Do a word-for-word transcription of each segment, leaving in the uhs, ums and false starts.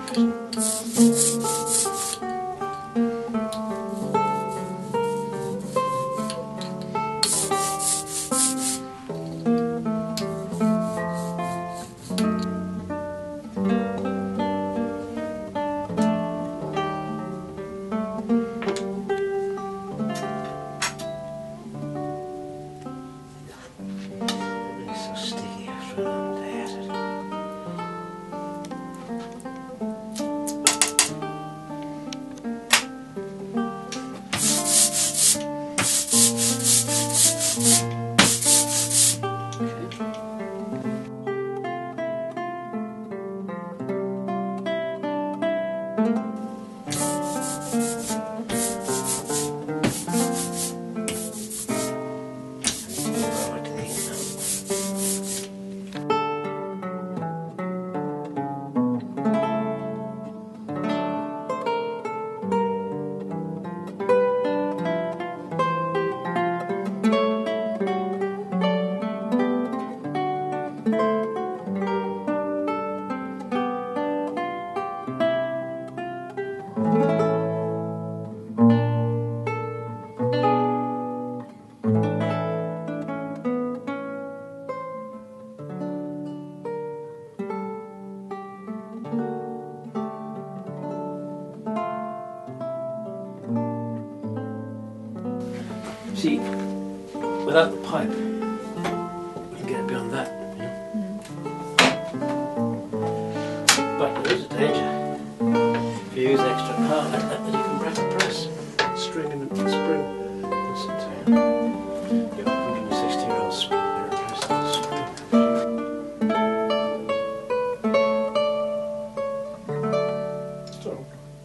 See, without the pipe, we can get beyond that. Yeah? Mm. But there is a danger. If you use extra power like that, then you can break the press. String and spring. Listen to you. You're one hundred sixty year old spring. You're replacing the spring. So.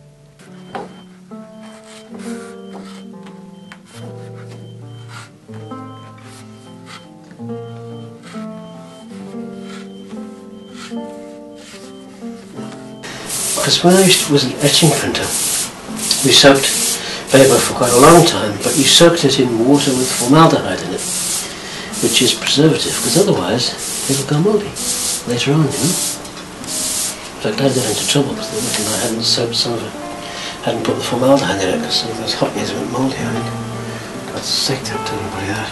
Because when I used to, was an etching printer, we soaked paper for quite a long time, but you soaked it in water with formaldehyde in it, which is preservative, because otherwise it'll go mouldy later on, you know. In fact, I got into trouble because they reckoned I hadn't soaked some of it, hadn't put the formaldehyde in it, because some of those hot years went mouldy. I got sick to tell anybody that.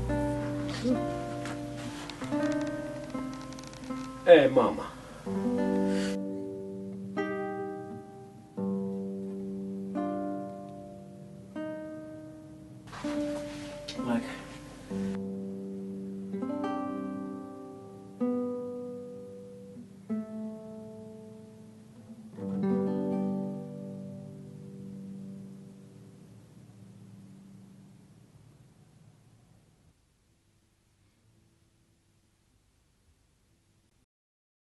Hey, Mama.